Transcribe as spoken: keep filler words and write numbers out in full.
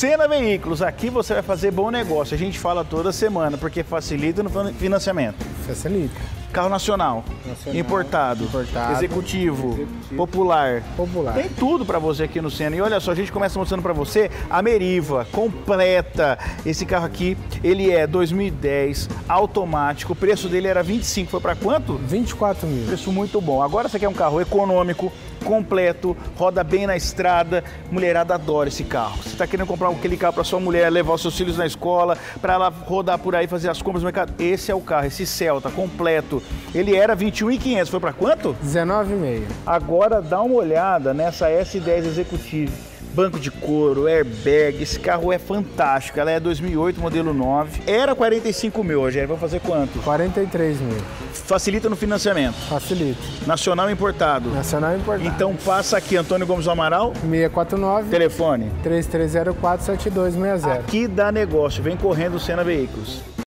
Sena Veículos, aqui você vai fazer bom negócio. A gente fala toda semana, porque facilita no financiamento. Facilita. Carro nacional, Nacional, importado, importado, executivo, executivo, popular. popular. Tem tudo para você aqui no Sena. E olha só, a gente começa mostrando para você a Meriva completa. Esse carro aqui, ele é dois mil e dez, automático. O preço dele era vinte e cinco, foi para quanto? vinte e quatro mil. Preço muito bom. Agora você quer um carro econômico, completo, roda bem na estrada. Mulherada adora esse carro. Você está querendo comprar aquele carro para sua mulher, levar os seus filhos na escola, para ela rodar por aí, fazer as compras no mercado. Esse é o carro, esse Celta completo. Ele era vinte e um mil e quinhentos, foi para quanto? dezenove e meio. Agora dá uma olhada nessa S dez Executive. Banco de couro, airbag, esse carro é fantástico. Ela é dois mil e oito, modelo nove. Era quarenta e cinco mil, Rogério. Vamos fazer quanto? quarenta e três mil. Facilita no financiamento. Facilita. Nacional importado. Nacional importado. Então passa aqui, Antônio Gomes do Amaral. seis quatro nove, Telefone. três três zero quatro, sete dois seis zero. Aqui dá negócio. Vem correndo o Sena Veículos.